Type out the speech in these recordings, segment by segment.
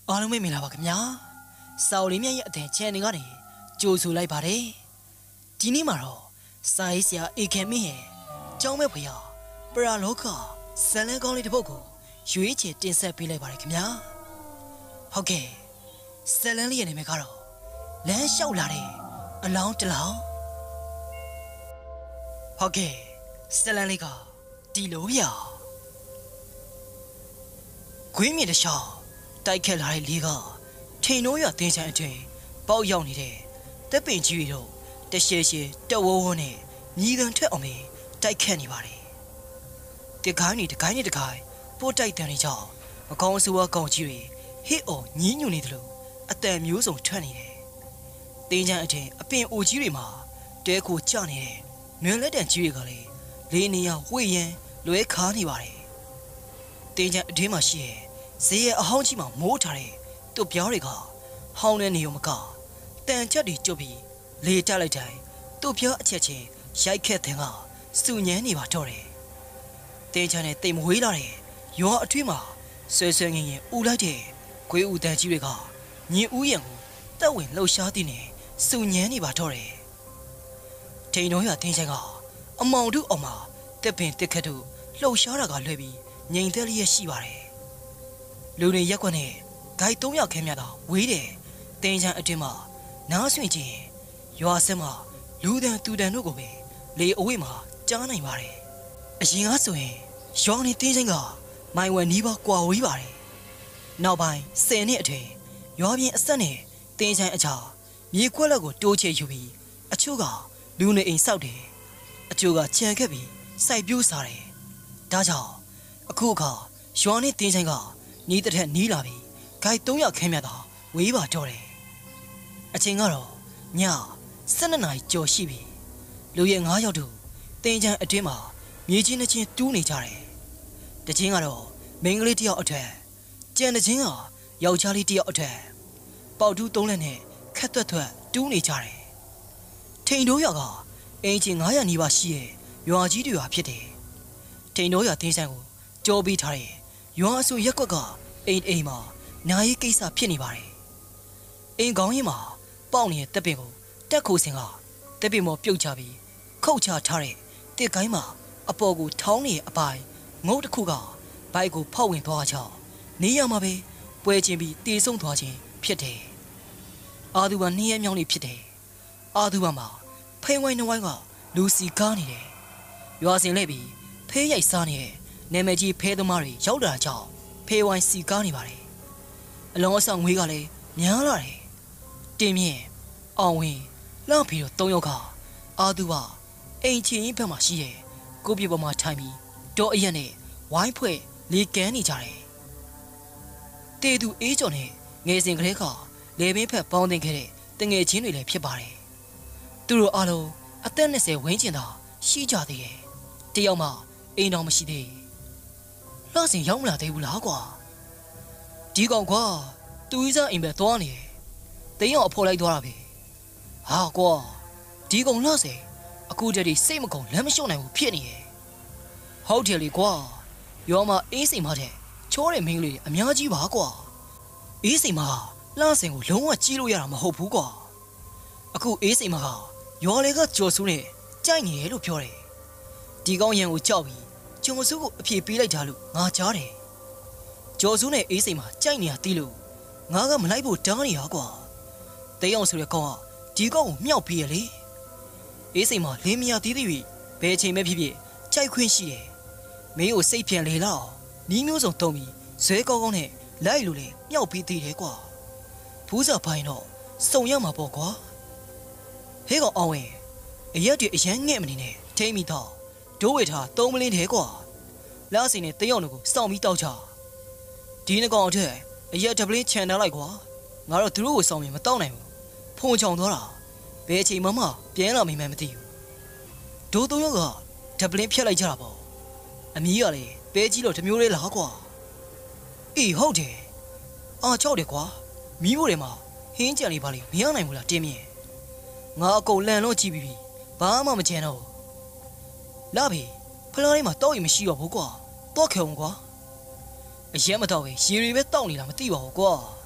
အားလုံးပဲမင်္ဂလာပါခင်ဗျာစာအုပ်လေးမြတ်ရဲ့အထင်ချန်နယ်ကနေကြိုဆိုလိုက်ပါတယ်ဒီနေ့မှာတော့စာရေးဆရာအေခင်မင်းရဲ့ကျောင်းမဲ့ဖွေရပရာလောကဇလန်ကောင်းလေးတစ်ပုဒ်ကိုရွေးချယ်တင်ဆက်ပေးလိုက်ပါတယ်ခင်ဗျာဟုတ်ကဲ့ဇလန်လေးရဲ့နာမည်ကတော့လမ်းလျှောက်လာတဲ့အလောင်းတလောင်းဟုတ်ကဲ့ဇလန်လေးကဒီလိုဗျာခွေးမြင့်တစ်ချောင်းတိုက်ခက်လာတဲ့လေကထိန်နိုးရတင်းချမ်းအထင်ပေါက်ရောက်နေတဲ့တက်ပင်ကြီးတွေတော့တရှဲရှဲတဝဝနဲ့မြည်တမ်းထွက်အောင်ပဲတိုက်ခတ်နေပါတယ်တကိုင်းနေတကိုင်းနေတကိုင်းပို့တိုက်တန်တွေကြောင့်မကောင်းဆိုးဝါးကောင်ကြီးတွေဟစ်အောင်ညင်းညူနေတယ်လို့အတန်မျိုးစုံထွက်နေတယ်တင်းချမ်းအထင်အပင်အိုကြီးတွေမှာတဲခိုကျနေတဲ့မြွန်လက်တန်ကြီးတွေကလည်းလေးနေရဝှေ့ရန်လွဲခါနေပါတယ်တင်းချမ်းအထင်းမှာရှိရဲ့ဈေးရဲ့အဟောင်းကြီးမှာမိုးထားတဲ့သူ့ပြောင်းတွေကဟောင်းနေနေုံမကတန်ချက်တွေကျုပ်ပြီးလေတက်လိုက်တိုင်းသူ့ပြောအချက်ချင်းရိုက်ခက်တဲ့ကစုညမ်းနေပါတော့တယ်တင်းချမ်းနဲ့တိမ်မဝေးလာတဲ့ရွာအထွေးမှာဆွဲဆွဲငင်ငင်ဥလိုက်တဲ့ခွေးဦးတန်ကြီးတွေကညင်ဦးရံကိုတက်ဝင်လှုပ်ရှားတည်နေစုညမ်းနေပါတော့တယ်ထိန်တော်ရတင်းချမ်းကအမောင်တို့အောင်မှာတက်ပင်တက်ခတ်တို့လှုပ်ရှားတာကလွဲပြီးငြိမ်သက်လျက်ရှိပါတယ်လူတွေရက်ကွက်နဲ့ဂိုက်3ယောက်ခဲမြတာဝေးတယ်တင်းချမ်းအတွင်းမှာနားဆွင့်ခြင်းရွာဆက်မှာလူတန်သူတန်တို့ကိုပဲလေအဝိမှာကြားနိုင်ပါတယ်အရင်ကဆိုရင်ရွာနေတင်းချမ်းကမိုင်ဝက်နီးပါးကွာဝေးပါတယ်နောက်ပိုင်း10နှစ်အထက်ရွာပြင်အဆက်နဲ့တင်းချမ်းအချာမြေခွက်လက်ကိုတိုးချဲယူပြီးအချို့ကလူနေအိမ်ဆောက်တယ်အချို့ကခြံခက်ပြီးစိုက်ပျိုးစားတယ်ဒါကြောင့်အခုအခါရွာနေတင်းချမ်းကနီးတဲ့ထက်နီးလာပြီးဂိုက်3ယောက်ခဲမြတာဝေးပါတော့တယ်အချိန်ကတော့ည12နာရီကျော်ရှိပြီလူရဲ့9ယောက်တို့တင်းချမ်းအတွင်းမှာမြေချင်းတစ်ချင်းတူးနေကြတယ်တချင်းကတော့မိန်းကလေးတစ်ယောက်အထက်ကြံတချင်းကယောက်ျားလေးတစ်ယောက်အထက်ပေါက်တူး3လက်နဲ့ခက်သွက်သွက်တူးနေကြတယ်ထိန်တို့ယောက်ကအင်ဂျင်900နီးပါးရှိရဲ့ရွာကြီးတွေဟာဖြစ်တယ်ထိန်တို့ယောက်တင်းချမ်းကိုကြောပေးထားတယ်ရွာအဆူရက်ကွက်ကအိမ်မှာနာရီကိစ္စဖြစ်နေပါတယ်အိမ်ကောင်းရင်မှာပေါက်နေတဲ့တပ်ပင်ကိုတက်ခိုစင်ကတပ်ပင်ပေါ်ပြုတ်ချပြီးခုတ်ချထားတဲ့တစ်ကိုင်းမှာအပေါ်ကိုထောင်းနေတဲ့အပိုင်းငုတ်တစ်ခုကဘိုက်ကိုဖောက်ဝင်သွားချောင်းနေရမှာပဲပွဲချင်းပြီးတေဆုံးသွားခြင်းဖြစ်တယ်အာသူဘာ2ရက်မြောင်းနေဖြစ်တယ်အာသူဘာမှာဖိဝိုင်းနှဝိုင်းကလူစီကားနေတယ်ရွာစင်လဲပြီးဖေးရိုက်စားနေတဲ့နာမည်ကြီးဖဲသမားတွေရောက်လာကြောင်းဖေးဝိုင်းစီကားနေပါတယ်အလုံးအဆောင်ငွေကလည်းများလာတယ်တင်းမြင့်အောင်ဝင်လောက်ပြီးတော့3ယောက်ကအာသူဟာအိမ်ချင်းဘက်မှာရှိရဲ့ကိုပြေပေါ်မှာထိုင်ပြီးတောအရက်နဲ့ဝိုင်းဖွဲ့လေကန်းနေကြတယ်တေသူအေးကျော်နဲ့ငယ်စဉ်ကလေးကလေပင်ဖက်ပေါင်းတင်ခဲ့တဲ့တငယ်ချင်းတွေလည်းဖြစ်ပါတယ်သူတို့အားလုံးအသက်20ဝန်းကျင်သာရှိကြသေးတယ်တယောက်မှအိမ်တော်မရှိသေးလှစင်ရောက်မလာသေးဘူးလားကွာဒီကောင်ကွာသူ့စားအိမ်ပဲသွားနေတယ်တင်းရောက်အဖော်လိုက်သွားတာပဲဟာကွာဒီကောင်လှစင်အခုတည်းစိတ်မကုန်လမ်းမလျှော့နိုင်ဘူးဖြစ်နေတယ်ဟုတ်တယ်လေကွာရောမအေးစိမ်မတဲ့ချောတဲ့မင်းလေးအများကြီးပါကွာအေးစိမ်မလှစင်ကိုလုံးဝကြီးလို့ရတာမဟုတ်ဘူးကွာအခုအေးစိမ်မကရွာလေကကြော်ဆူးနဲ့ကြိုက်နေတယ်လို့ပြောတယ်ဒီကောင်ရန်ကိုကြောက်ပြီးကျော်စုကိုအပြေပေးလိုက်တာလို့ငါကြားတယ်ကျော်စုနဲ့အေးစိမ်မှာကြိုက်နေတာတီးလို့ငါကမလိုက်ဖို့တားနေရကွာတဲအောင်ဆိုတဲ့ကောင်ကဒီကောင်ကိုမြောက်ပြီးရလေအေးစိမ်မှာလင်းမယာတီးသေးပြီဘယ်ချိန်ပဲဖြစ်ဖြစ်ကြိုက်ခွင့်ရှိတယ်မင်းကိုစိတ်ပြန်လေလောက်နီးမျိုးစုံတုံးပြီးဇွဲကောင်းကောင်းနဲ့လိုက်လို့လေမြောက်ပြီးသေးတယ်ကွာဖူးစာပိုင်းတော့စုံရမှာပေါ့ကွာဟဲကောင်အောင်ဝင်အရက်တွေအရန်ငဲ့မနေနဲ့ထိမ့်မိတော့ဒိုးဝေထား3မလင်းထဲကွာလားစင်နဲ့တယောက်ကိုစောင့်ပြီးတောက်ချဒီနှကောင်အထက်အရက်တပလင်းခြံထားလိုက်ကွာငါတော့သူတို့ကိုစောင့်ရင်မတောက်နိုင်ဘူးဖုန်ချောင်သွားတာဘယ်အချိန်မှပြန်လာမိမှန်းမသိဘူးဒိုး3ယောက်ကတပလင်းဖြတ်လိုက်ကြတာပေါ့အမီးကလည်းပဲကြီးလို့တမျိုးလေးလားကွာအေးဟုတ်တယ်အာချောက်တယ်ကွာမီးဖို့တွေမှာဟင်းကြံလေးပါလေမရနိုင်ဘူးလားတင်းမြင့်ငါအကုန်လန်လို့ကြည့်ပြီးဘာမှမကြံတော့လာပြီဖလားလေးမှာတောက်ရင်မရှိတော့ဘူးကွာတော့ခဲအောင်ကွာအရက်မတော့ပဲရေတွေပဲတောက်နေတာမသိပါဘူးကွာ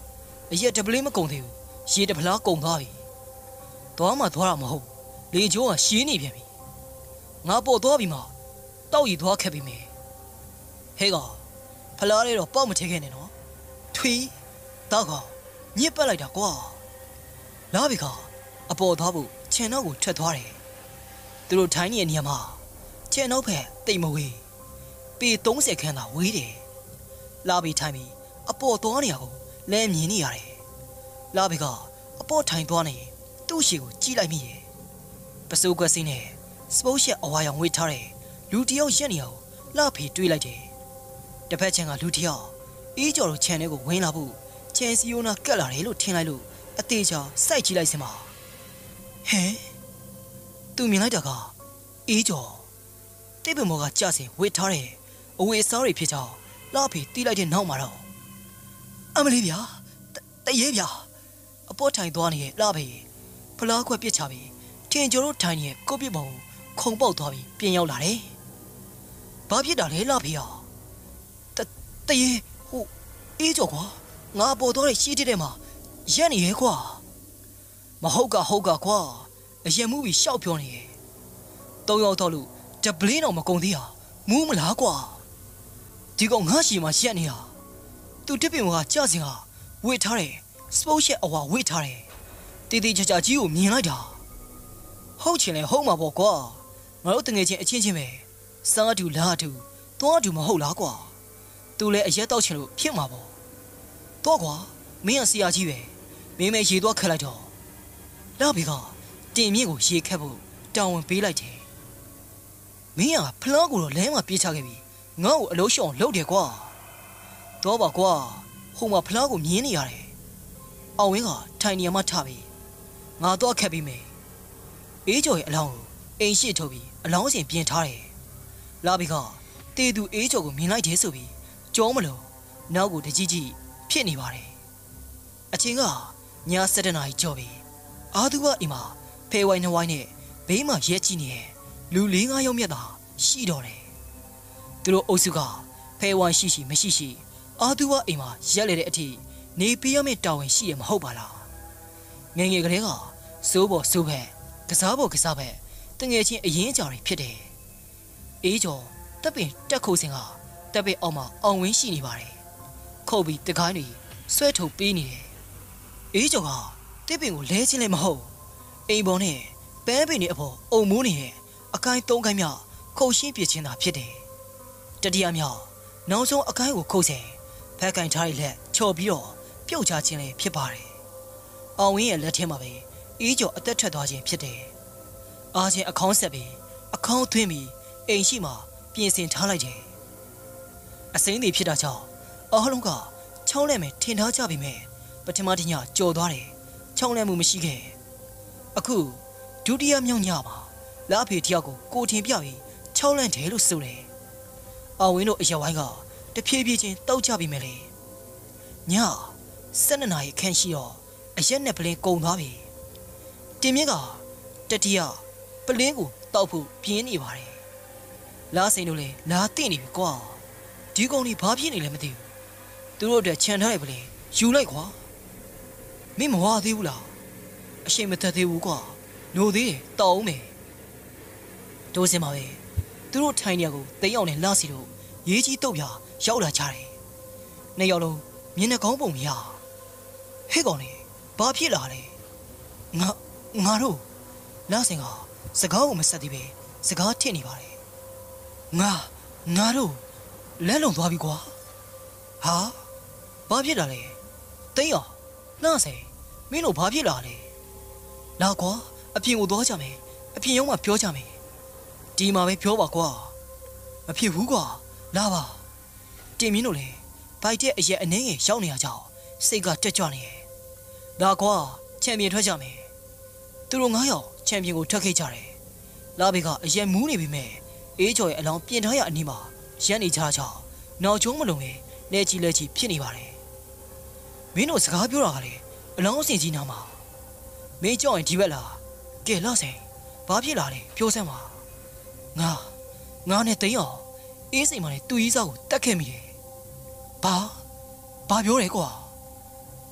ရက်တပလင်းမကုန်သေးဘူးရေတဖလားကုန်သွားပြီသွားမှသွားတာမဟုတ်လေကျိုးကရှင်းနေပြန်ပြီငါပေါ်သွားပြီမှတောက်ရီသွားခက်ပြီမေဟဲ့ကောင်ဖလားလေးတော့ပေါက်မထည့်ခဲ့နဲ့နော်ထွေးတောက်ကောင်ညစ်ပတ်လိုက်တာကွာလာပြီကောင်အပေါ်သွားဖို့ခြံနောက်ကိုထွက်သွားတယ်သူတို့ထိုင်းနေတဲ့နေရာမှာခြံနောက်ဖက်တိတ်မဝေးပေ30ခန်းသာဝေးတယ်လာပြီထိုင်းပြီအပေါ်သွားနေရကိုလဲမြင်နေရတယ်လာပြီကအပေါ်ထိုင်သွားနေသူ့ရှေကိုကြည့်လိုက်မိရဲ့ပစိုးကွက်စင်းနဲ့စပုတ်ရှက်အဝါရောင်ဝေးထားတဲ့လူတယောက်ရက်နေအောင်လှဖေးတွေးလိုက်တယ်တစ်ဖက်ခြံကလူတယောက်အေးကျော်တို့ခြံထဲကိုဝင်လာဖို့ခြံစီယိုနာကတ်လာတယ်လို့ထင်လိုက်လို့အသေးချာစိုက်ကြည့်လိုက်စမ်းပါဟဲသူမြင်လိုက်တာကအေးကျော်တိတ်ပမောကကြစင်ဝေးထားတဲ့အဝေးစားတွေဖြစ်ကြောင်းလှဖေးတီးလိုက်တဲ့နောက်မှာတော့အမလေးဗျာတရေဗျာအပေါ်ထိုင်သွားနေတဲ့လှဖေးဖလားခွက်ပစ်ချပြီးထင်ကျော်တို့ထိုင်နေတဲ့ကိုပြစ်ပုံခုံပေါက်သွားပြီးပြင်ရောက်လာတယ်ဘာဖြစ်တာလဲလှဖေးဟာတရေဟိုအေးကျော်ကွာငါပေါ်သွားတဲ့ရှေးတဲ့မှာရက်နေရဲကွာမဟုတ်ကကွာအရင်မှုပြီးရှောက်ပြောနေရဲ့၃ယောက်တော့လို့တပလင်းတော့မကုန်သေးဟာမူးမလားကွာဒီကောင်ငါရှီမှာရက်နေတာသူတစ်ပင်ကကြစင်ဟာဝေထားတယ်စပုတ်ရှက်အဝါဝေထားတယ်တီတီချာချာကြီးကိုမြင်လိုက်တာဟုတ်ချင်လဲဟုတ်မှာပေါ့ကွာငါတို့တငယ်ချင်းအချင်းချင်းပဲစားတူလားတူသွားတူမဟုတ်လားကွာသူလည်းအရက်တောက်ချင်လို့ဖြစ်မှာပေါ့တော့ကွာမင်းကဆရာကြီးပဲမင်းမဲရေသွားခက်လိုက်တော့လောက်ပြီကတင်မြင့်ကိုရေခက်ဖို့တောင်းဝင်ပေးလိုက်တယ်မင်းကဖလားကိုတော့လဲမှာပြေးချခဲ့ပြီငါ့ကိုအလုံးရှောင်လုပ်တယ်ကွာတော့ပါကွာဟိုမှာဖလားကိုမြင်နေရတယ်အောင်ဝင်းကထိုင်နေရမှထပြီငါတော့ခက်ပြီမေအေးကျော်ရဲ့အလောင်းကိုအိမ်ရှိထုတ်ပြီးအလောင်းစင်ပြင်ထားတယ်လာပြီကတေသူအေးကျော်ကိုမြင်လိုက်တယ်ဆိုပြီးကြောမလို့နောက်ကိုတကြီးကြီးဖြစ်နေပါတယ်အချင်းကည7 နာရီကျော်ပြီအာသူကအိမ်မှာဖေဝိုင်းနှဝိုင်းနဲ့ဘေးမှာရဲကြည့်နေတဲ့လူ4-5ယောက်မြတ်သာရှိတော့တယ်သူတို့အုပ်စုကဖေဝိုင်းရှိမရှိအာသူကအိမ်မှာရက်လေတဲ့အထိနေပေးရမယ့်တာဝန်ရှိရမဟုတ်ပါလားငယ်ငယ်ကလေးကစိုးပေါ်စိုးဖက်ကစားပေါ်ကစားဖက်တငယ်ချင်းအရင်အကြာတွေဖြစ်တယ်အေးကျော်တပ်ပင်တက်ခုတ်စင်ကတပ်ပင်အောက်မှာအောင်ဝင်းရှိနေပါတယ်ခုတ်ပြီးတကိုင်းတွေဆွဲထုတ်ပေးနေတယ်အေးကျော်ကတပ်ပင်ကိုလဲချင်းလည်းမဟုတ်အိမ်ပေါ်နဲ့ပန်းပင်တွေအပေါ်အုံမိုးနေတဲ့အကိုင်း3ကိုင်းမြောက်ခုတ်ရှင်းပြချင်းသာဖြစ်တယ်တတိယမြောက်နောက်ဆုံးအကိုင်းကိုခုတ်စဉ်ဖက်ကင်ထားရလက်ချော်ပြီးတော့ပြုတ်ချခြင်းလည်းဖြစ်ပါတယ်အောင်ဝင်းရဲ့လက်ထဲမှာပဲအေးကျော်အသက်ထွက်သွားခြင်းဖြစ်တယ်အားချင်းအခေါင်းဆက်ပြီးအခေါင်းသွင်းပြီးအိမ်ရှိမှပြင်ဆင်ထားလိုက်တယ်အစိမ်းတွေဖြစ်တာကြောင့်အားလုံးကချောင်းလဲမယ်ထင်ထားကြပြီမဲ့ပထမတညကြော်သွားတယ်ချောင်းလဲမှုမရှိခဲ့အခုဒုတိယမြောက်ညမှာလာဖေတယောက်ကိုထင်ပြပြီးချောင်းလန့်တယ်လို့ဆိုတယ်အောင်ဝင်းတို့အရက်ဝိုင်းကတဖြည်းဖြည်းချင်းတောက်ကြပြီမဲ့လေည12 နာရီခန့်ရှိတော့အရက်နဲ့ပလင်းကုန်သွားပြီတင်မြင့်ကတတိယပလင်းကိုတောက်ဖို့ပြင်းနေပါတယ်လားစိန်တို့လည်းလာသိနေပြီကွာဒီကောင်ကြီးဘာဖြစ်နေလဲမသိဘူးသူတို့အတွက်ခြံထားရပလင်းယူလိုက်ကွာမင်းမဝသေးဘူးလားအရှိန်မသက်သေးဘူးကွာလို့သေးတယ်တောက်အောင်မယ်ဒိုးစင်ပါပဲသူတို့ထိုင်နေရကိုသိအောင်နဲ့လာစီတို့ရေးကြီးတုတ်ပြရောက်လာကြတယ်နှစ်ယောက်လုံးမျက်နှာကောင်းပုံမရဟဲ့ကောင်လေဘာဖြစ်လာလဲငါတို့လာစင်ကစကားကိုမဆက်သေးပဲစကားထစ်နေပါတယ်ငါတို့လက်လုံသွားပြီကွာဟာဘာဖြစ်လာလဲသိန်းအောင်လာစင်မင်းတို့ဘာဖြစ်လာလဲလာကွာအပြင်ကိုသွားကြမယ်အပြင်ရုံးမှာပြောကြမယ်ဒီမှာပဲပြောပါကွာမဖြစ်ဘူးကွာလာပါတင်မင်းတို့လေဘိုက်တဲ့အရက်အနေငယ်ရောက်နေရကြောင်းစိတ်ကတက်ကြွနေရဲ့လာကွာချန်ပီယံထွက်ကြမယ်သူတို့9ယောက်ချန်ပီယံကိုထွက်ခဲ့ကြတယ်လာဘေကအရက်မူးနေပြီမဲ့အေးကျော်ရဲ့အလောင်းပြင်ထားရအနီးမှာရက်နေကြကြောင်းနောက်ကျုံးမလုံးပဲလက်ချီဖြစ်နေပါတယ်မင်းတို့စကားပြောတာကလေအလောင်းစင်ကြီးနာမှာမင်းကြောက်ရင်ဒီဘက်လာကဲလာစင်ဘာဖြစ်လာလဲပြောစမ်းပါငါနဲ့သိန်းအောင်အေးစိမ်မနဲ့သူ့ကြီးစားကိုတတ်ခဲ့မိတယ်ဘာပြောလဲကွာဟ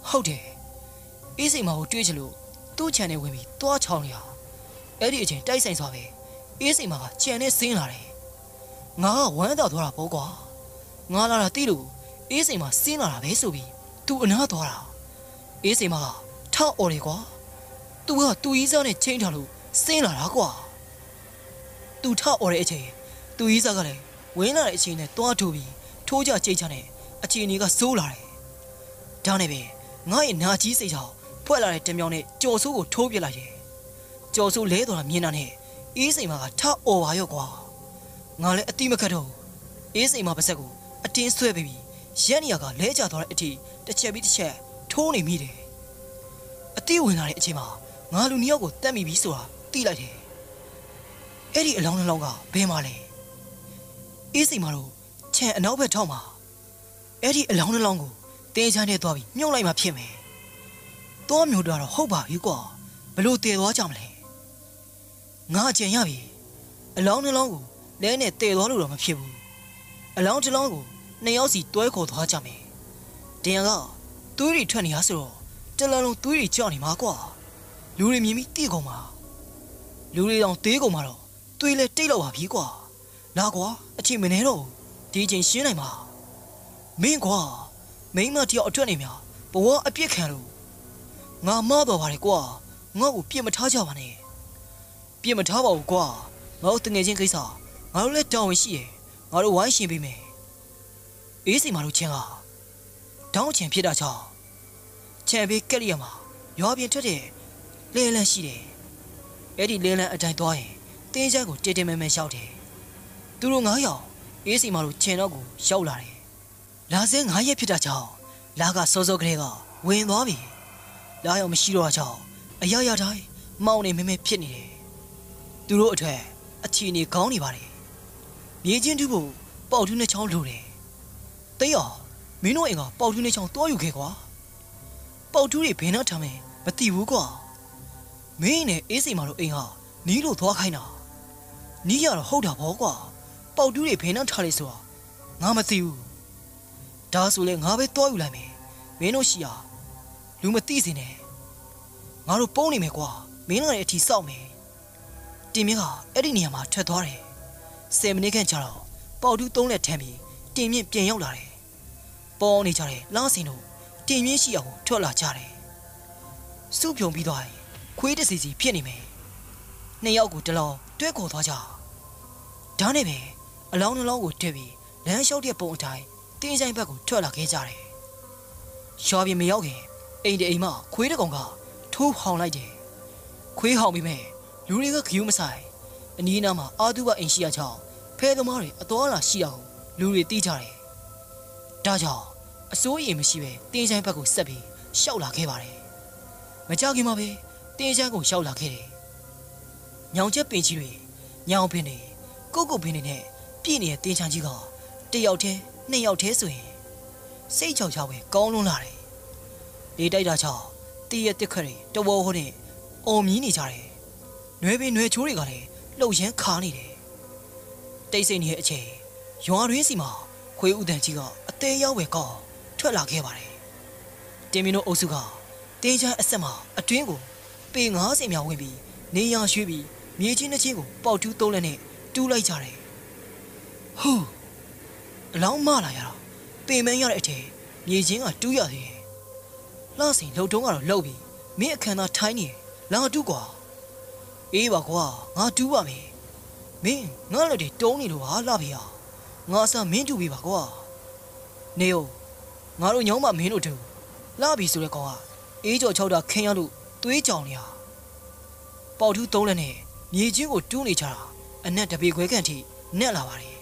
ဟုတ်တယ်အေးစိမ်မကိုတွေးချလို့သူ့ခြံထဲဝင်ပြီးသွားချောင်းနေရအဲ့ဒီအချိန်တိုက်ဆိုင်စွာပဲအေးစိမ်မကခြံထဲဆင်းလာတယ်ငါကဝမ်းသာသွားတာပေါ့ကွာငါလာတာတိလို့အေးစိမ်မဆင်းလာတာပဲဆိုပြီးသူအနားသွားတာအေးစိမ်မကထောက်អော်တယ်ကွာသူကသူ့ကြီးစားနဲ့ချိန်ထားလို့ဆင်းလာတာကွာသူထောက်អော်တဲ့အချိန်သူကြီးစားကလည်းဝင်းလာတဲ့အချိန်နဲ့သွားထိုးပြီးထိုးကြကြိတ်ချနဲ့အချိန်ကြီးကစိုးလာတယ်ဒါနဲ့ပဲငါ့ရဲ့နာကြီးစိတ်ကြောင့်ဖွဲ့လာတဲ့တမြောင်နဲ့ကြော်ဆိုးကိုထိုးပြလိုက်တယ်ကြော်ဆိုးလဲသွားတာမြင်တာနဲ့အေးစိမ်မကထောက်អော်ပါရော့ကွာငါလည်းအတိမခတ်တော့အေးစိမ်မပါဆက်ကိုအတင်းဆွဲပြီးရက်နေရကလဲကျသွားတဲ့အထိတစ်ချက်ပြီးတစ်ချက်ထိုးနေမိတယ်အတိဝင်လာတဲ့အချိန်မှာငါလူနှစ်ယောက်ကိုတတ်မိပြီဆိုတာသိလိုက်တယ်အဲ့ဒီအလောင်းနှလောင်းကဘယ်မှာလဲအေးစိမ်မတို့ခြံအနောက်ဘက်ထောက်မှာအဲ့ဒီအလောင်းနှလောင်းကိုတင်းချမ်းနဲ့သွားပြီးမြုပ်လိုက်မှဖြစ်မယ်သွားမျိုးတော့ဟုတ်ပါပြီကွာဘလို့တည်သွားကြမလဲငါအကျင်ရပြီအလောင်းနှလောင်းကိုလဲနဲ့တည်သွားလို့တော့မဖြစ်ဘူးအလောင်းတစ်လောင်းကိုနှစ်ယောက်စီတွဲခေါ်သွားကြမယ်တင်ကသွေးတွေထွက်နေရဆိုတော့တလလုံးသွေးတွေကြောက်နေမှာကွာလူတွေမြင်ပြီးတိကုန်မှာလူတွေတောင်သေးကုန်မှာတော့သွေးလဲတိတ်တော့ပါပြီကွာလာကွာအချိန်မနေတော့ဒီအချိန်ရှင်းနိုင်မှာမင်းကွာမိန်းမတယောက်အတွက်နေမြဘဝအပြစ်ခံလို့ငါမတော်ပါလေကွာငါ့ကိုပြစ်မထားကြပါနဲ့ပြစ်မထားပါဘူးကွာငါတို့တငယ်ချင်းကိစ္စငါတို့လည်းတောင်းဝင်ရှိရယ်ငါတို့ဝိုင်းရှင်ပေးမယ်အေးစိမ်မတို့ချင်းကတောင်းချင်ဖြစ်တာကြောင့်ချန်ပေးကက်လျက်မှာရွာပြင်ထွက်တဲ့လေလန်းရှိတယ်အဲ့ဒီလေလန်းအတိုင်းသွားရင်တင်းချမ်းကိုတေးတေးမဲမဲရှောက်တယ်သူတို့9ယောက်အေးစိမ်မတို့ချင်တော့ကိုရောက်လာတယ်လာစဲ9ရက်ဖြစ်တာကြောင့်လာကစောစောကလေးကဝင်သွားပြီလာရောက်မရှိတော့တာကြောင့်အရာရာတိုင်းမောင်းနေမဲမဲဖြစ်နေတယ်သူတို့အထက်အချီနေကောင်းနေပါတယ်မြေချင်းတူးဖို့ပေါက်ထူးနဲ့ချောင်းလိုတယ်တိတ်အောင်မင်းတို့အိမ်ကပေါက်ထူးနဲ့ချောင်းတွားယူခဲ့ကွာပေါက်ထူးတွေဘယ်နှထားမယ်မသိဘူးကွာမင်းနဲ့အေးစိမ်မတို့အိမ်ဟာနီးလို့သွားခိုင်းတာနီးရတော့ဟုတ်တာပေါ့ကွာပေါက်ထူးတွေဘယ်နှထားလဲဆိုတာငါမသိဘူးဒါဆိုလဲငါပဲတွားယူလိုက်မယ်မင်းတို့ရှိရလူမသိစေနဲ့ငါတို့ပုံနေမယ်ကွာမင်းတို့ရဲ့အထီစောက်မယ်တင်မြင့်ကအဲ့ဒီနေရာမှာထွက်သွားတယ်10မိနစ်ခန့်ကြာတော့ပေါက်တူး3လက်ထမ်းပြီးတင်မြင့်ပြန်ရောက်လာတယ်ပေါ်နေကြတယ်လားစင်တို့တင်မြင့်ရှိအောင်ထွက်လာကြတယ်စုပြုံပြီးသွားရင်ခွေးတစီစီဖြစ်နေမယ်နှစ်ယောက်ကိုတလောင်းတွဲခေါ်သွားကြဒါနဲ့ပဲအလောင်းနှလောင်းကိုတွေ့ပြီးလမ်းလျှောက်တဲ့ပုံအတိုင်းတင်းဆိုင်ဘက်ကိုထွက်လာခဲ့ကြတယ်ရွာပြင်မရောက်ခင်အိမ်တအိမ်မှခွေးတကောင်ကထိုးဟောင်လိုက်တယ်ခွေးဟောင်ပြီးမဲ့လူတွေကခယူးမဆိုင်အနီးနားမှာအာတုဘအိမ်ရှိရချောင်းဖဲသမားတွေအတော်လာရှိအောင်လူတွေတီးကြတယ်ဒါကြောင့်အစိုးရမရှိပဲတင်းချိုင်းဘက်ကိုဆက်ပြီးရှောက်လာခဲ့ပါတယ်မကြောက်ခင်မှာပဲတင်းချိုင်းကိုရှောက်လာခဲ့တယ်ညောင်ချက်ပင်ကြီးတွေညောင်ပင်တွေကုတ်ကုတ်ပင်တွေနဲ့ပြည့်နေတဲ့တင်းချိုင်းကြီးကတယောက်တည်းနှစ်ယောက်တည်းဆိုရင်စိတ်ချောက်ချောက်ပဲကောင်းလွန်းလာတယ်လေတိုက်တာချောင်းတည့်ရတက်ခတ်တွေတဝေါဟိုနဲ့အော်မြည်နေကြတယ်နွယ်ပင်နွယ်ချိုးတွေကလည်းလှုပ်ရမ်းခါနေတယ်တိတ်ဆိတ်နေတဲ့အချိန်ရွာရင်းစီမှာခွေးဥတန်ကြီးကအသေးရောက်ပဲကောင်းထွက်လာခဲ့ပါတယ်တင်မင်းတို့အုပ်စုကတင်းချမ်းအဆက်မှာအတွင်းကိုပေ90မြောင်ဝင်ပြီးနေရရွှေ့ပြီးမြေချင်းတစ်ချင်းကိုပေါက်တူး3လက်နဲ့တူးလိုက်ကြတယ်ဟူးအလောင်းမလာရတော့ပင်မန်းရတဲ့အထက်မြေချင်းကတူးရသေးတယ်လှစင်လှုပ်တုံးကတော့လှုပ်ပြီးမင်းအခန်းသားထိုင်းနေလာတူးကွာအေးပါကွာငါတူးပါမယ်မင်းငါလက်တွေတုံးနေလို့ဟာလှဖေးဟာငါအစားမင်းတူးပြီးပါကွာနေဦးငါတို့ညောင်းမမင်းတို့တူလှပြီဆိုတဲ့ကောင်ကအေးကြော်6တာခင်းရလို့သွေးကြောင်နေရပေါက်ထူး3လက်နဲ့မြေချင်းကိုတူးနေကြတာအနက်တပေခွဲခန့်ထိနက်လာပါတယ်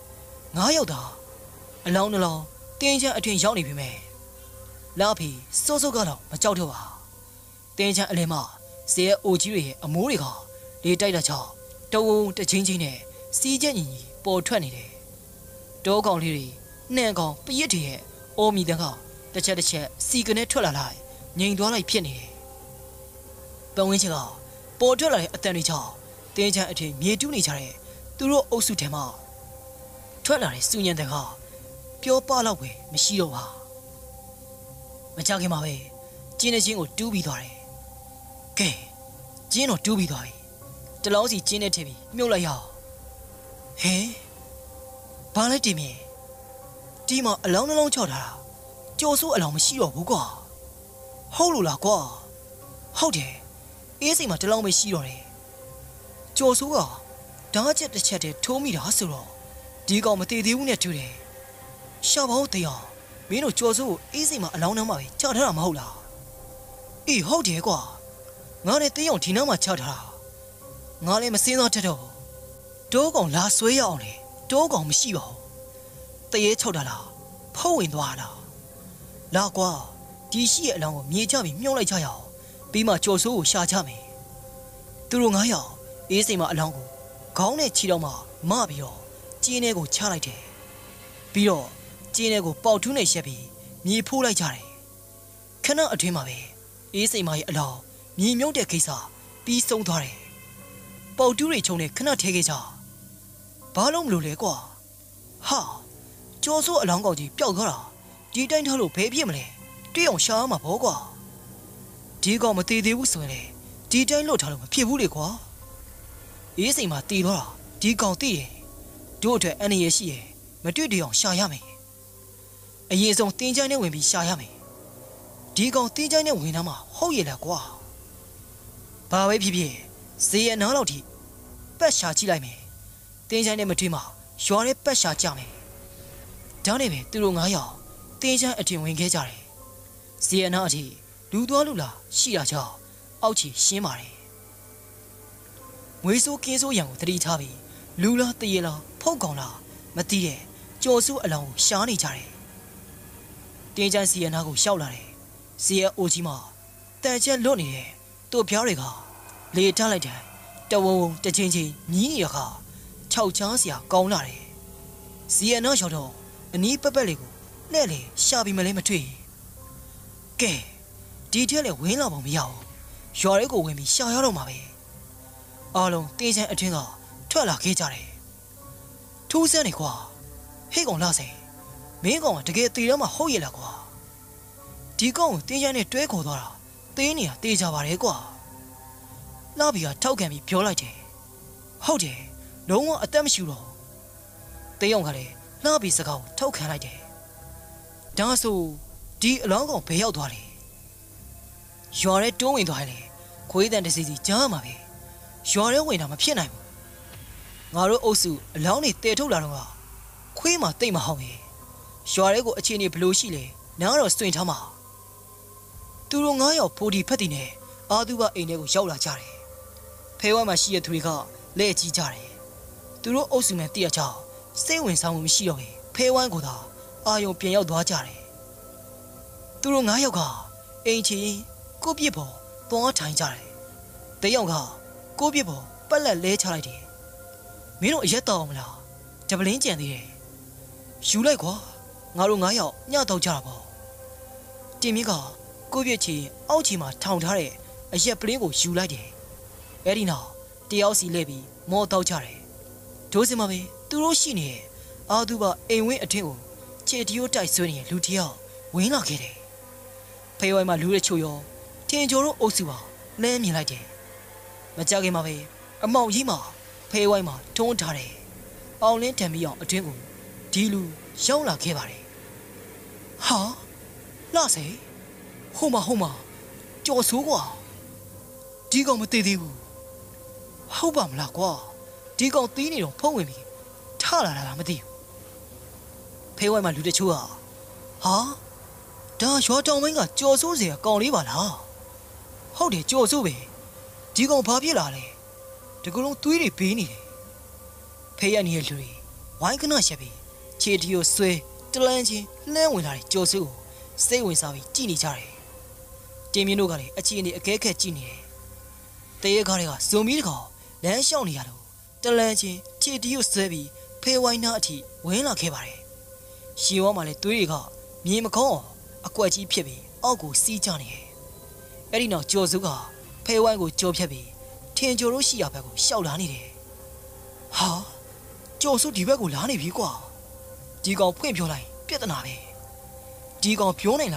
9ယောက်သာအလောင်းနှလောင်းတင်းချမ်းအတွင်ရောက်နေပြီမဲ့လှဖေးစိုးစိုးကတော့မကြောက်တော့ပါတင်းချမ်းအလဲမဇေယအိုကြီးတွေရဲ့အမိုးတွေကလေတိုက်တာကြောင့်တုံးတချင်းချင်းနဲ့စီးချက်ညီညီပေါ်ထွက်နေတယ်တောကောင်လေးတွေနှံကောင်ပရစ်တွေရဲ့အော်မီတန်းကတစ်ချက်စီကနေထွက်လာလိုက်ငြိမ်သွားလိုက်ဖြစ်နေတယ်ပဝင်းချင်ကပေါ်ထွက်လာတဲ့အတန်တွေကြောင့်တင်းချမ်းအထင်မြေတူးနေကြတဲ့သူတို့အုပ်စုထဲမှာထွက်လာတဲ့စူညံတန်ကပြောပလောက်ပဲမရှိတော့ပါမကြခင်မှာပဲကျင်းတဲ့ချင်းကိုတူးပြီးသွားတယ်ကဲကျင်းတော့တူးပြီးသွားပြီတလောစီကျင်းတဲ့ထည့်ပြီးမြုပ်လိုက်ရအောင်ဟဲဘာလဲတင်မြေဒီမှာအလောင်းနှလုံးချောက်ထားတာကြော်စိုးအလောင်းမရှိတော့ဘူးကွာဟုတ်လို့လားကွာဟုတ်တယ်အေးစိမ်မှာတလောင်းပဲရှိတော့တယ်ကြော်စိုးကဓာတ်ချက်တစ်ချက်တည်းထိုးမိတာဆိုတော့ဒီကောင်မတည်သေးဘူးနဲ့တူတယ်ရှာပါဦးတရားမင်းတို့ကြော်စိုးကိုအေးစိမ်မှာအလောင်းနှမ်းမှာပဲချထားတာမဟုတ်လားအေးဟုတ်တယ်ကွာငါနဲ့တေးအောင်ဒီနားမှာချထားတာငါလည်းမစင်းတော့တတ်တော့တိုးကောင်လာဆွဲရအောင်လေတိုးကောင်မရှိပါဘူးတရေချုပ်တာလားဖုံးဝင်သွားတာလာကွာဒီရှိရဲ့အလောင်းကိုမြေချပြီးမြုံလိုက်ကြရအောင်ပြီးမှကြော်စိုးကိုရှာချမယ်သူတို့9ယောက်အေးစိမ်မှာအလောင်းကိုခေါင်းနဲ့ခြေတော်မှာမပြီးတော့ကျင်းထဲကိုချလိုက်တယ်ပြီးတော့ကျင်းထဲကိုပေါက်ထူးနဲ့ရက်ပြီးမြေဖိုးလိုက်ကြတယ်ခဏအတွင်းမှာပဲအေးစိမ်မရဲ့အလောင်းမြေမြုပ်တဲ့ကိစ္စပြီးဆုံးသွားတယ်ပေါက်တူးတွေချုံနဲ့ခဏထဲခဲ့ကြဘာလို့မလို့လဲကွာဟာကြော်စိုးအလောင်းကောင်ကြီးပျောက်သွားတာဒီတိုင်းထားလို့ဘယ်ဖြစ်မလဲတွေ့အောင်ရှာရမှာပေါ့ကွာဒီကောင်မသေးသေးဘူးဆိုရင်လေဒီတိုင်းလွတ်ထားလို့မဖြစ်ဘူးလေကွာအေးစိမ်မှာတည်သွားတာဒီကောင်သိတယ်တို့အတွက်အန္တရာယ်ရှိတယ်မတွေ့တွေ့အောင်ရှာရမယ်အရင်ဆုံးတင်းချိုင်းနဲ့ဝင်ပြီးရှာရမယ်ဒီကောင်တင်းချိုင်းနဲ့ဝင်သားမှာဟုတ်ရလားကွာဘာပဲဖြစ်ဖြစ်ဈေးရနားလောက်ထိပတ်ရှာကြည့်လိုက်မယ်တင်းချိုင်းနဲ့မတွေ့မှရွာနဲ့ပတ်ရှာကြမယ်ဒါနဲ့ပဲသူတို့9ယောက်တင်းချိုင်းအထင်ဝင်ခဲ့ကြတယ်ဈေးရနာအထိလူသွားလူလာရှိတာကြောင့်အောက်ချီရှင်းပါတယ်ငွေစိုးကင်းစိုးရံကိုတတိထားပြီးလူလားတရေလားဖုတ်ကောင်လားမသိတဲ့ကြော်စိုးအလောင်းကိုရှားနေကြတယ်တင်းချိုင်းစီရနာကိုရှောက်လာတယ်စီရအိုကြီးမှာတန်ချက်လွတ်နေတဲ့တို့ပြားတွေကလေထားလိုက်တယ်တဝုံတချင်းချင်းညီးနေရခါ6ချားစရာကောင်းလာတယ်စီရနာရောက်တော့အနီးပက်ပက်လေးကိုလှဲ့လေရှာပြီးမလဲမတွေ့ကဲဒီထက်လည်းဝင်းလာပုံမရဘူးရွာရဲကိုဝင်ပြီးရှာရတော့မှာပဲအားလုံးတင်းချိုင်းအတွင်းကထွက်လာခဲ့ကြတယ်ထူးဆန်းနေကွာဟေ့ကောင်လာစေမင်းကောင်ကတကယ်တည်ရမှာဟုတ်ရဲ့လားကွာဒီကောင်ကိုတင်းချိုင်းနဲ့တွဲခေါ်သွားတာတင်းနေတာတေးကြပါတယ်ကွာလာပြီးကထောက်ခံပြီးပြောလိုက်တယ်ဟုတ်တယ်လုံးဝအသက်မရှိတော့တေးအောင်ကလည်းလာပြီးစကားကိုထောက်ခံလိုက်တယ်ဒါဆိုဒီအလောင်းကောင်ဘယ်ရောက်သွားလဲရွာရဲတွန်းဝင်သွားတယ်ခွေးတန်တစီစီကြားမှာပဲရွာရဲဝင်တာမဖြစ်နိုင်ဘူးငါတို့အုပ်စုအလောင်းတွေတဲထုတ်လာတော့ကခွေးမှတိတ်မဟောင်းပဲရွာရဲကိုအခြေအနေဘလို့ရှိလဲနားတော့စွင်ထားမှာသူတို့9ယောက်ဖိုဒီဖက်တီနဲ့အာသူဘအိမ်ထဲကိုရောက်လာကြတယ်ဖဲဝါမှာရှိတဲ့သူတွေကလက်ကြီးကြတယ်သူတို့အုပ်စုမှန်တည့်ရချောင်းစိတ်ဝင်စားမှုမရှိတော့ပဲဖဲဝမ်းကိုသာအာယုံပြန်ရောက်သွားကြတယ်သူတို့9ယောက်ကအိမ်ချီကိုပြစ်ပေါ်သွားထိုင်ကြတယ်တယောက်ကကိုပြစ်ပေါ်ပက်လက်လဲချလိုက်တယ်မင်းတို့အရက်တောင်းမလားဂျပလင်းကြံသေးတယ်ယူလိုက်ကွာငါတို့9ယောက်ညတော့ကြတာပေါ့တင်မြင့်ကကိုပြစ်ချီအောက်ချီမှာထောင်ထားတဲ့အရက်ပလင်းကိုယူလိုက်တယ်အဲ့ဒီနောက်တယောက်စီလဲပြီးမောတော့ကြတယ်ဒိုးစင်မှာပဲသူတို့ရှိနေတဲ့အာသူဘအိမ်ဝင်းအထင်းကိုခြေတရိုးတိုက်ဆွဲနေတဲ့လူတယောက်ဝင်လာခဲ့တယ်ဖေးဝိုင်းမှာလူတွေချို့ရောထင်ကျော်တို့အုပ်စုပါလဲမြင်လိုက်တယ်မကြခင်မှာပဲအမောင်ကြီးမှာဖေးဝိုင်းမှာထုံးထားတယ်အောင်လင်းတံပြီးအောင်အတွင်းကိုဒီလူရောက်လာခဲ့ပါတယ်ဟာလာစေဟိုမှာကြော်ဆိုးကွာဒီကောင်မသေးသေးဘူးဟုတ်ပါမလားကွာဒီကောင်သီးနေတော့ဖုံးဝင်ပြီးထလာတာလားမသိဘူးဖေးဝိုင်းမှာလူတချို့ဟာဒါရွာတောင်မင်းကကြော်ဆိုးစရာကောင်းလေးပါလားဟုတ်တယ်ကြော်ဆိုးပဲဒီကောင်ဘာဖြစ်လာလဲတကူလုံးသွေးတွေဘေးနေတယ်ဖေးရနေတဲ့လူတွေဝိုင်းကနရှက်ပြီးခြေတီကိုဆွဲတလန်းချင်းလှမ်းဝင်လာတဲ့ကြော်ဆိုးကိုစိတ်ဝင်စားပြီးကြည့်နေကြတယ်တင်မြင့်တို့ကလည်းအခြေအနေအကဲခက်ကြည့်နေတယ်တရေကားတွေကဇုံမီးတကောင်လမ်းလျှောက်နေရတော့တလန်းချင်းခြေတီကိုဆွဲပြီးဖေးဝိုင်းနာအထိဝင်လာခဲ့ပါတယ်ရှီဝါမှာလည်းသွေးတွေကမြေမကောင်းအကွက်ကြီးဖြစ်ပြီးအောက်ကိုစီးကျနေတယ်အဲ့ဒီနောက်ကြော်စုကဖဲဝိုင်းကိုကြော်ဖြတ်ပြီးထင်ကျော်တို့ရှိရာဘက်ကိုရှောက်လာနေတယ်ဟာကြော်စုဒီဘက်ကိုလာနေပြီကွာဒီကောင်ဖွင့်ပြောလိုက်ပြဿနာပဲဒီကောင်ပြောနိုင်လား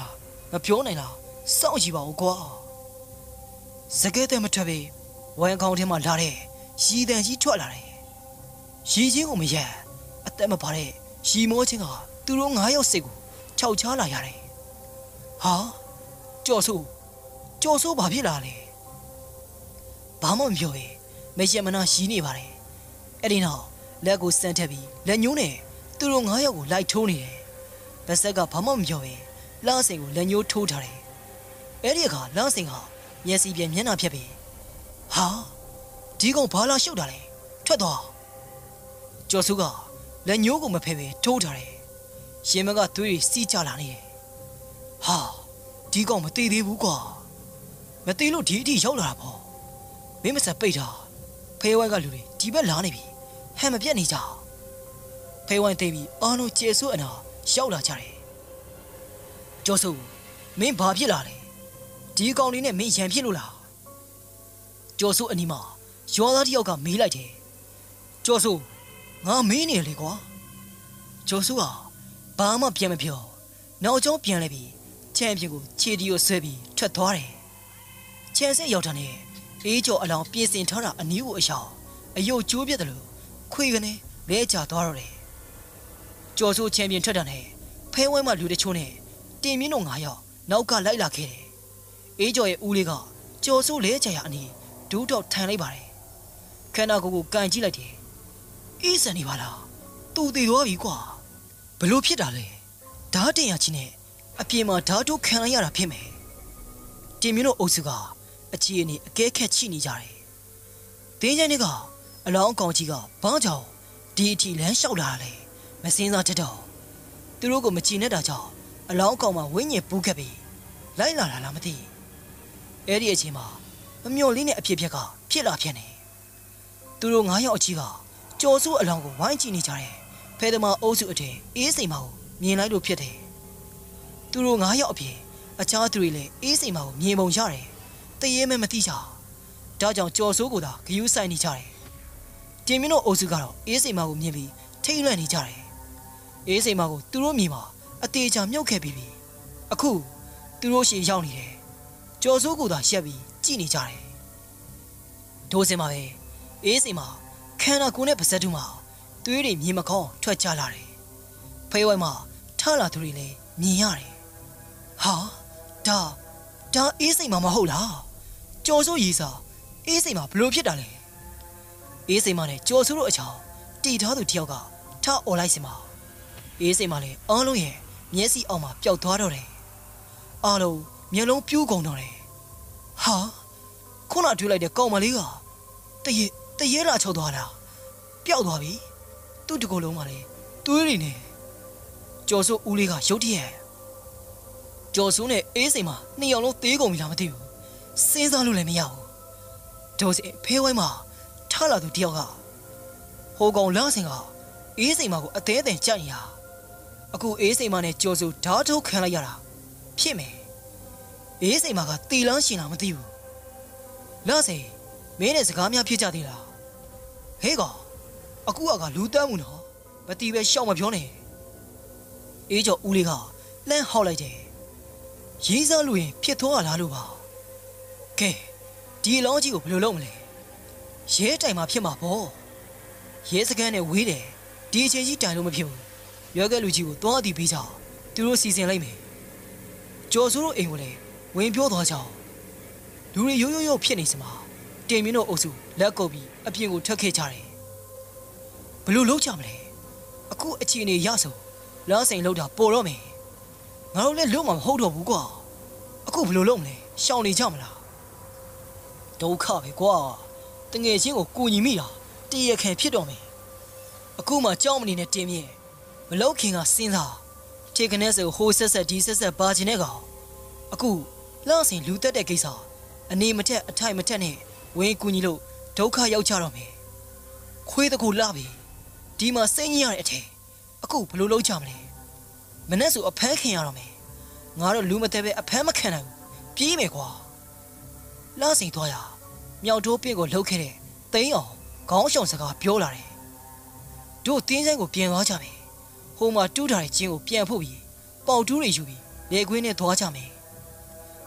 မပြောနိုင်လားစောင့်ကြည့်ပါဦးကွာစကဲတဲ့မထွက်ပေဝိုင်းကောင်ထဲမှာလာတဲ့ရီတန်ကြီးထွက်လာတယ်ရီချင်းကိုမရအသက်မပါတဲ့ရီမောချင်းကသူတို့9ယောက်စိတ်ကိုခြောက်ချလာရတယ်ဟာကြော်ဆိုးဘာဖြစ်လာလဲဘာမှမပြောပဲမရမနာရီးနေပါတယ်အဲ့ဒီနောက်လက်ကိုစမ်းထက်ပြီးလက်ညှိုးနဲ့သူတို့9ယောက်ကိုလိုက်ထိုးနေတယ်ဗဆက်ကဘာမှမပြောပဲလာစင်ကိုလက်ညှိုးထိုးထားတယ်အဲ့ဒီအခါလာစင်ကမျက်စိပြမျက်နှာဖြတ်ပြီးဟာဒီကောင်ဘာလာရှုပ်တာလဲထွက်သွားကျော်စုကလက်ညှိုးကိုမဖယ်ပဲထိုးထားတယ်ရင်မကသွေးစီးကြလာနေတယ်ဟာဒီကောင်မသေးသေးဘူးကွာမသေးလို့ဒီအထိရောက်လာတာပေါ့မင်းမဆက်ပိတ်တာဖေးဝိုင်းကလူတွေဒီဘက်လာနေပြီဟန်မပြတ်နေကြဖေးဝိုင်းသိပြီးအားလုံးကျေဆွအနာရောက်လာကြတယ်ကျော်စုမင်းဘာဖြစ်လာလဲဒီကောင်လေးနဲ့မင်းရန်ဖြစ်လို့လားကျော်စုအနီးမှာရွာသားတစ်ယောက်ကမေးလိုက်တယ်ကျော်စုငါမေးနေလေကွာကျော်စုကဘာမှပြန်မပြောနောက်ကျောင်းပြန်လဲပြီးချမ်းပြင်ကိုခြေတီကိုဆွဲပြီးထွက်သွားတယ်ချမ်းဆက်ရောက်တာနဲ့အေးကျော်အလောင်းပြင်ဆင်ထားတာအနီးကိုအရောက်အယုတ်ကျိုးပြတ်တယ်လို့ခွေကနေလဲချသွားတော့တယ်ကျော်စုချမ်းပြင်ထွက်တာနဲ့ဖဲဝဲမှလူတချို့နဲ့တင်မြင့်တို့9ယောက်နောက်ကလိုက်လာခဲ့တယ်အေးကျော်ရဲ့ဦးလေးကကျော်စုလဲချရအနီးဒူးတော့ထိုင်လိုက်ပါတယ်ခန္ဓာကိုယ်ကိုကန်ကြည့်လိုက်တယ်အေးစံနေပါလားသူတည်သွားပြီကွာဘလို့ဖြစ်တာလဲဓာတ်တင်ရချင်းနဲ့အပြင်မှာဓာတ်တို့ခံလိုက်ရတာဖြစ်မယ်တင်မြင့်တို့အုပ်စုကအခြေအနေအကဲခက်ချိနေကြတယ်တင်းကျန်းတွေကအလောင်းကောင်ကြီးကဘာကြောင့်ဒီအထိလမ်းလျှောက်လာလဲမစင်းစားတတ်တော့သူတို့ကိုမကြည်နဲ့တာကြောင့်အလောင်းကောင်မှာဝိညာဉ်ပူးခဲ့ပြီးလိုက်လာတာလားမသိအဲ့ဒီအချိန်မှာမမျော်လင့်တဲ့အဖြစ်ကဖြစ်လာဖြစ်နေသူတို့9ယောက်အကြီးကကြော်စုအလောင်းကိုဝိုင်းကြည့်နေကြတယ်ဖဲသမားအုပ်စုအထက်အေးစိမ်မကိုမြင်လိုက်လို့ဖြစ်တယ်သူတို့9ယောက်အပြင်အခြားသူတွေလည်းအေးစိမ်မကိုမြင်ပုံရတယ်တရေမဲမသိကြဒါကြောင့်ကြော်ဆိုးကိုသာဂယုဆိုင်နေကြတယ်တင်မင်းတို့အုပ်စုကတော့အေးစိမ်မကိုမြင်ပြီးထိတ်လန့်နေကြတယ်အေးစိမ်မကိုသူတို့မြင်မှာအသေးချာမြုပ်ခဲ့ပြီးပြီအခုသူတို့ရှေ့ရောက်နေတယ်ကြော်ဆိုးကိုသာရက်ပြီးကြည့်နေကြတယ်ဒိုးစင်မှာပဲအေးစိမ်မခန္ဓာကိုယ်နဲ့ပါဇက်တူးမှာသွေးတွေမြေမကောင်းထွက်ကြလာတယ်ဖေးဝိုင်းမှာထလာသူတွေလည်းမြင်ရတယ်ဟာဒါအေးစိမ်မမဟုတ်လားကြော်ဆိုးရီစာအေးစိမ်မဘလို့ဖြစ်တာလဲအေးစိမ်မနဲ့ကြော်ဆိုးတို့အချောင်းတီထားသူတယောက်ကထအော်လိုက်စင်မှာအေးစိမ်မလည်းအားလုံးရဲ့မျက်စိအောက်မှာပျောက်သွားတော့တယ်အားလုံးမျက်လုံးပြူးကုန်တော့တယ်ဟာခုနတွေ့လိုက်တဲ့ကောင်မလေးကတရေလာချောက်သွားလားပျောက်သွားပြီသူ့တကူလုံးမှာလေသွေးတွေနဲ့ကျော်စိုးဦးလေးကရုတ်တရက်ကျော်စိုးနဲ့အေးစိမ်မှာ2ယောက်လုံးသေးကုန်ပြီလားမသိဘူးစဉ်းစားလို့လည်းမရဘူးဒိုးစဖဲဝိုင်းမှာထလာသူတယောက်ကဟိုကောင်လာစင်ကအေးစိမ်မှာကိုအသေးအသေးကြိုက်ရအခုအေးစိမ်မှာနဲ့ကျော်စိုးဓာတ်ထုတ်ခံလိုက်ရတာဖြစ်မယ်အေးစိမ်မှာကတီလန်းရှင်လားမသိဘူးလာစင်မင်းနဲ့စကားများဖြစ်ကြသေးလားဟေးကောင်အခုကလူတန်းမှုနော်မတီးပဲရှောက်မပြောနဲ့အေးကျော်ဦးလေးကလှမ်းဟောက်လိုက်တယ်ရေးစားလို့ရင်ဖြစ်သွားလားလို့ပါကဲဒီအလောင်းကြီးကိုဘယ်လိုလုပ်မလဲရဲတိုင်မှာဖြစ်မှာပေါ့ရဲစခန်းနဲ့ဝေးတယ်ဒီအချိန်ကြီးတိုင်လို့မဖြစ်ဘူးရွက်ကလူကြီးကိုသွားအတီးပေးကြသူတို့စီစဉ်လိုက်မယ်ကျော်စိုးတို့အိမ်ကိုလည်းဝင်ပြောသွားကြလူတွေရိုးဖြစ်နေစမှာတင်မင်းတို့အုပ်စုလက်ကုပ်ပြီးအပြင်ကိုထွက်ခဲ့ကြတယ်ဘယ်လိုလုပ်ကြမလဲအခုအချိန်နေရဆိုလားစိန်လောက်တာပေါ်တော့မယ်ငါတို့လည်းလွတ်မှာမဟုတ်တော့ဘူးကွာအခုဘယ်လိုလုပ်မလဲရှောင်နေကြမလားဒုက္ခပဲကွာတငယ်ချင်းကိုကိုညီမိတာတရခံဖြစ်တော့မယ်အခုမှကြောင်းမနေနဲ့တင်မြင့်မလောက်ခင်ကစဉ်းစားထေကနေဆိုဟိုဆက်ဒီဆက်ပါချင်တဲ့ကောင်အခုလားစိန်လူတက်တဲ့ကိစ္စအနေမထက်အထိုက်မထက်နဲ့ဝင်ကူညီလို့ဒုက္ခရောက်ကြတော့မယ်ခွေးတကူလာပြီဒီမှာစိတ်ညစ်ရတဲ့အထက်အခုဘယ်လိုလုပ်ကြမလဲမနဲ့ဆိုအဖမ်းခင်ရတော့မယ်ငါတို့လူမသေးပဲအဖမ်းမခံနိုင်ဘူးပြေးမယ်ကွာလာစိန်သွားရမြောက်တိုးပင့်ကိုလှုပ်ခဲ့တဲ့သိန်းအောင်ခေါင်းရှောင်စကားပြောလာတယ်တို့တင်းဆိုင်ကိုပြင်သွားကြမယ်ဟိုမှာတူးထားတဲ့ကျင်းကိုပြန်ဖို့ပြီးပေါက်တူးတွေယူပြီးလေခွင်းနဲ့သွားကြမယ်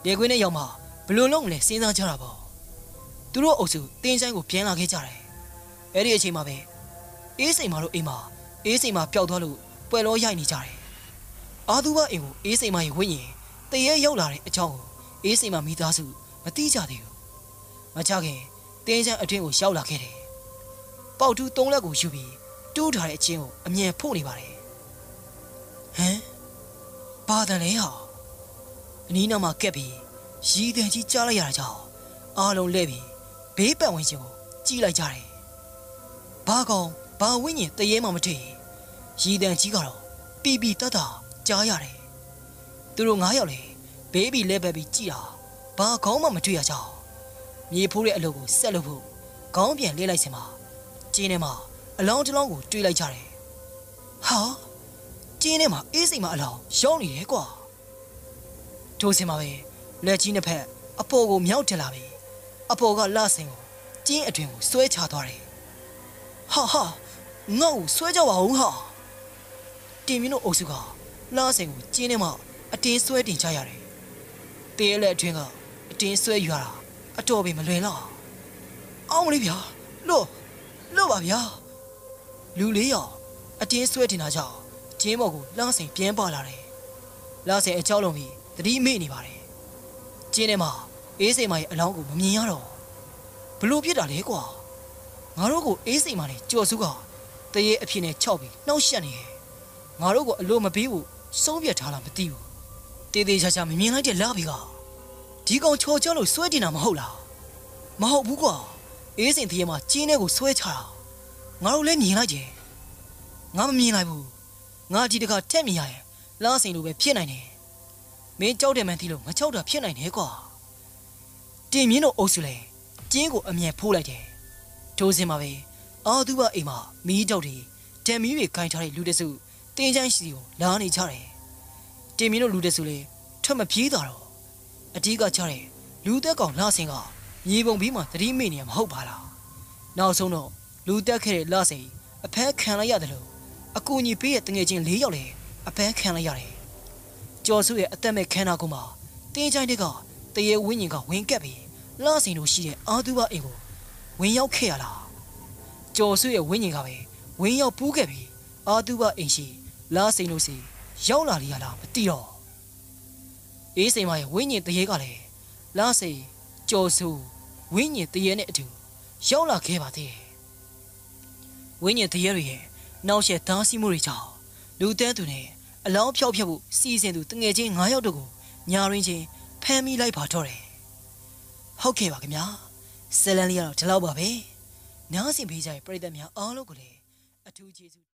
လေကွင်းနဲ့ရောက်မှဘလို့လုံးလဲစဉ်းစားကြတာပေါ့သူတို့အုပ်စုတင်းချိုင်းကိုပြန်လာခဲ့ကြတယ်အဲ့ဒီအချိန်မှာပဲအေးစိန်မာတို့အိမ်မှာအေးစိန်မာပျောက်သွားလို့ပွဲလောရိုက်နေကြတယ်အာသူဘအိမ်ကိုအေးစိန်မာရဲ့ဝိညာဉ်တရေရောက်လာတဲ့အကြောင်းကိုအေးစိန်မာမိသားစုမသိကြသေးဘူးမချခင်တင်းချိုင်းအတွင်းကိုရောက်လာခဲ့တယ်ပေါက်တူး၃လက်ကိုယူပြီးတူးထားတဲ့အချင်းကိုအမြန်ဖို့နေပါတယ်ဟမ်ဘာတန်လဲဟာအနီးနားမှာကက်ပြီးရီးတန်ကြီးကြားလိုက်ရတာကြောင့်အားလုံးလဲပြီးဘေးပတ်ဝန်းကျင်ကိုကြည့်လိုက်ကြတယ်ဘာကောင်ဘာဝိညာဉ်တရေမှမတွေ့ရီးတန်ကြီးကတော့ပီပီတတ်တာကြားရတယ်သူတို့9ယောက်လေဘေးပြီးလဲပတ်ပြီးကြည့်တာဘာကောင်းမှမတွေ့ရကြောင်းမြေဖိုးတဲ့အလုပ်ကိုဆက်လုပ်ဖို့ခေါင်းပြန်လဲလိုက်စင်မှာကျင်းထဲမှာအလောင်းတစ်လောင်းကိုတွေးလိုက်ကြတယ်ဟာကျင်းထဲမှာအေးစိမ်မအလောင်းရောက်နေတယ်ကွာထိုးစင်မှာပဲလက်ကြီးနှစ်ဖက်အပေါ်ကိုမြောက်တင်လာပြီးအပေါ်ကလှဆင်ကိုကျင်းအတွင်ကိုဆွဲချသွားတယ်ဟာငါ့ကိုဆွဲကြပါဦးဟာတင်မင်းတို့အုပ်စုကလှဆင်ကိုကျင်းထဲမှာအတင်းဆွဲတင်ချရတယ်တေးလက်အတွင်ကအတင်းဆွဲယူရတာအတော်ပင်မလွယ်လားအောင်မလေးဗျာလို့ပါဗျာလူ၄ယောက်အတင်းဆွဲတင်တာကြောင့်ကျင်းပေါ်ကိုလှဆင်ပြင်းပါလာတယ်လှဆင်အကြောက်လုံးပြီးသတိမေ့နေပါတယ်ကျင်းထဲမှာအေးစိမ်မရဲ့အလောင်းကိုမမြင်ရတော့ဘလို့ဖြစ်တာလဲကွာငါတို့ကိုအေးစိမ်မနဲ့ကြော်စုကတရေအဖြစ်နဲ့ခြောက်ပြီးနှောက်ရှက်နေတယ်ငါတို့ကိုအလိုမပေးဘူးဆုံးဖြတ်ထားလားမသိဘူးတေးသေးချာချာမမြင်လိုက်တဲ့လာပြီကဒီကောင်ချော်ချလို့ဆွဲတင်တာမဟုတ်လားမဟုတ်ဘူးကွာအေးစိမ်တရေမှာကျင်းထဲကိုဆွဲချတာငါတို့လည်းမြင်လိုက်ကြငါမမြင်လိုက်ဘူးငါဒီတခါထက်မြင်ရရင်လာစိမ်လိုပဲဖြစ်နိုင်တယ်မင်းကြောက်တယ်မှန်သီးလို့ငါကြောက်တာဖြစ်နိုင်တယ်ကွာတင်မြင့်တို့အုပ်စုလဲကျင်းကိုအမြန်ဖိုးလိုက်တယ်ထိုးစင်မှာပဲအာသူဘအိမ်မှာမီးတောက်တွေတံမီးတွေခိုင်းထားတဲ့လူတစုတင်းချမ်းစီကိုလာနေကြတယ်တင်မြင့်တို့လူတစုလဲထွက်မပြေးတာတော့အတီးကချတဲ့လူသက်ကောင်လာစင်ကမြေပုံပြီးမှသတိမေ့နေရမဟုတ်ပါလားနောက်ဆုံးတော့လူတက်ခဲ့တဲ့လာစင်အဖမ်းခံလိုက်ရတယ်လို့အကူအညီပေးတဲ့တငယ်ချင်း၄ယောက်လဲအဖမ်းခံလိုက်ရတယ်ကျော်စုရဲ့အသက်မဲ့ခန္ဓာကိုယ်မှာတင်းချိုင်းတွေကတရေဝင်းညင်ကဝင်ကက်ပြီးလာစင်တို့ရှိတဲ့အာသူဘအိမ်ကိုဝင်ရောက်ခဲ့ရလားကျော်စုရဲ့ဝင်းညင်ကပဲဝင်ရောက်ပူးခဲ့ပြီးအာသူဘအိမ်ရှိလာစင်တို့စီရောက်လာလိရလားမသိတော့အေးစိမ်မရဲ့ဝင်းညင်တရေကလည်းလာစင်ကျော်စုဝင်းညင်တရေနဲ့အတူရောက်လာခဲ့ပါသေးတယ်ဝင်းညင်တရေတွေရဲ့နောက်ဆက်သားစီးမှုတွေကြောင့်လူတန်းသူနဲ့အလောင်းဖြောက်ဖြက်ဖို့စီစဉ်သူတငယ်ချင်း9ယောက်တို့ကိုညာရင်းချင်းဖမ်းမိလိုက်ပါတော့တယ်ဟုတ်ကဲ့ပါခင်ဗျာဇလန်လေးကတော့ဒီလောက်ပါပဲနားဆင်ပေးကြတဲ့ပရိသတ်များအားလုံးကိုလည်းအထူးကျေးဇူး